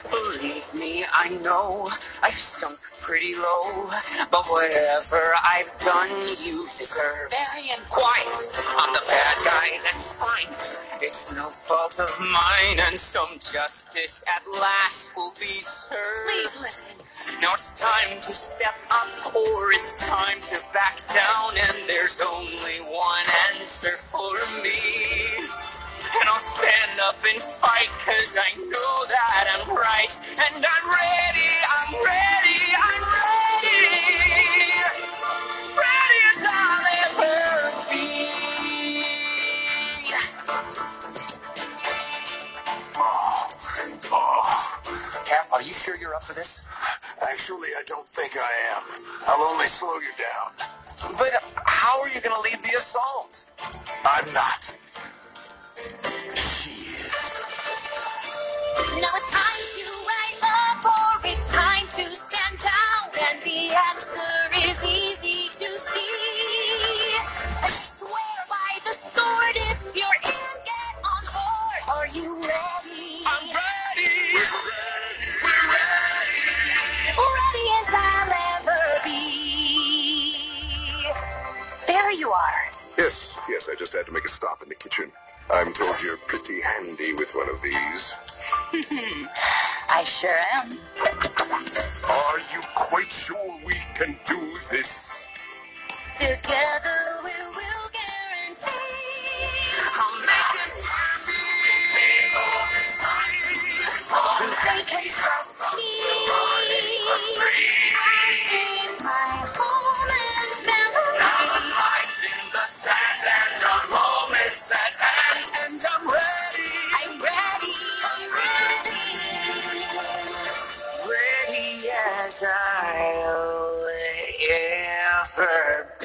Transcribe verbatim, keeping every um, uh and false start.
Believe me, I know I've sunk pretty low, but whatever I've done, you deserve. Varian, quiet! I'm the bad guy, that's fine. It's no fault of mine, and some justice at last will be served. Please listen. Now it's time to step up, or it's time to back down, and there's only one answer for me. And I'll stand up and fight, cause I know that I'm right. And I'm ready, I'm ready, I'm ready. Ready as I'll ever be. Oh, oh. Cap, are you sure you're up for this? Actually, I don't think I am. I'll only slow you down. But how are you going to lead the assault? I'm not. She is. Now it's time to rise up, or it's time to stand down, and the answer is easy to see. I swear by the sword, if you're in, get on board. Are you ready? I'm ready. We're ready. We're ready. Ready as I'll ever be. There you are. Yes, yes, I just had to make a stop in the kitchen. I'm told you're pretty handy with one of these. I sure am. Are you quite sure we can do this? Together we will guarantee I'll make this happy. they can trust me. I'll save my home and family. Lines in the sand and our moments at hand. And I'm ready. I'm ready, ready. Ready as I'll ever